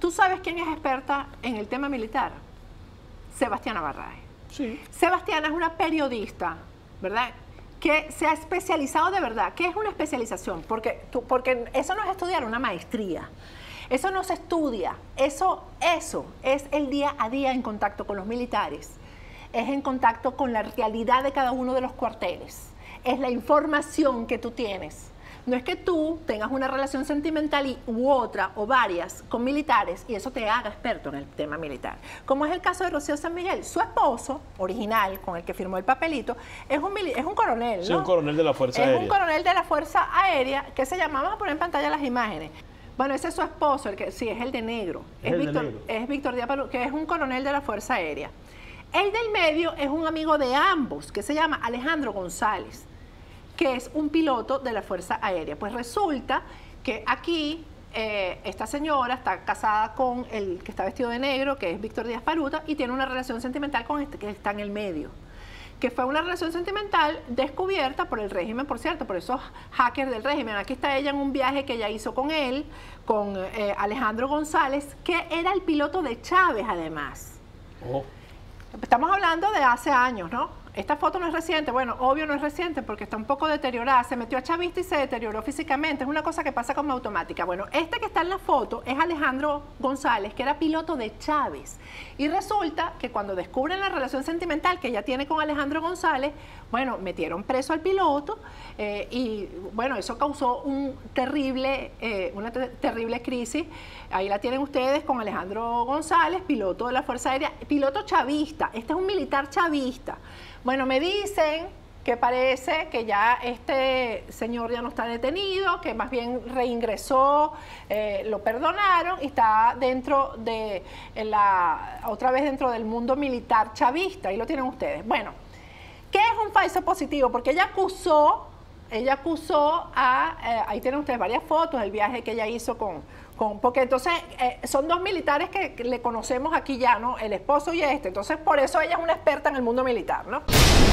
¿Tú sabes quién es experta en el tema militar? Sebastiana Barraez. Sí. Sebastiana es una periodista, ¿verdad?, que se ha especializado de verdad. ¿Qué es una especialización? Porque eso no es estudiar una maestría. Eso no se estudia. Eso es el día a día en contacto con los militares. Es en contacto con la realidad de cada uno de los cuarteles. Es la información que tú tienes. No es que tú tengas una relación sentimental u otra o varias con militares y eso te haga experto en el tema militar. Como es el caso de Rocío San Miguel. Su esposo, original, con el que firmó el papelito, es un coronel, ¿no? Sí, un coronel de la Fuerza Aérea. Es un coronel de la Fuerza Aérea que se llama, vamos a poner en pantalla las imágenes. Bueno, ese es su esposo, el que sí, es el de negro. Es Víctor Díaz Palú, que es un coronel de la Fuerza Aérea. El del medio es un amigo de ambos, que se llama Alejandro González, que es un piloto de la Fuerza Aérea. Pues resulta que aquí esta señora está casada con el que está vestido de negro, que es Víctor Díaz Paruta, y tiene una relación sentimental con este que está en el medio, que fue una relación sentimental descubierta por el régimen, por cierto, por esos hackers del régimen. Aquí está ella en un viaje que ella hizo con él, con Alejandro González, que era el piloto de Chávez, además. Oh. Estamos hablando de hace años, ¿no? Esta foto no es reciente, bueno, obvio no es reciente porque está un poco deteriorada, se metió a chavista y se deterioró físicamente, es una cosa que pasa como automática. Bueno, este que está en la foto es Alejandro González, que era piloto de Chávez, y resulta que cuando descubren la relación sentimental que ella tiene con Alejandro González, bueno, metieron preso al piloto y bueno, eso causó una terrible crisis. Ahí la tienen ustedes con Alejandro González, piloto de la Fuerza Aérea, piloto chavista, este es un militar chavista. Bueno, me dicen que parece que ya este señor ya no está detenido, que más bien reingresó, lo perdonaron y está dentro de otra vez dentro del mundo militar chavista. Ahí lo tienen ustedes. Bueno, ¿qué es un falso positivo? Porque ella acusó a, ahí tienen ustedes varias fotos del viaje que ella hizo porque entonces son dos militares que le conocemos aquí ya, ¿no? El esposo y este. Entonces, por eso ella es una experta en el mundo militar, ¿no?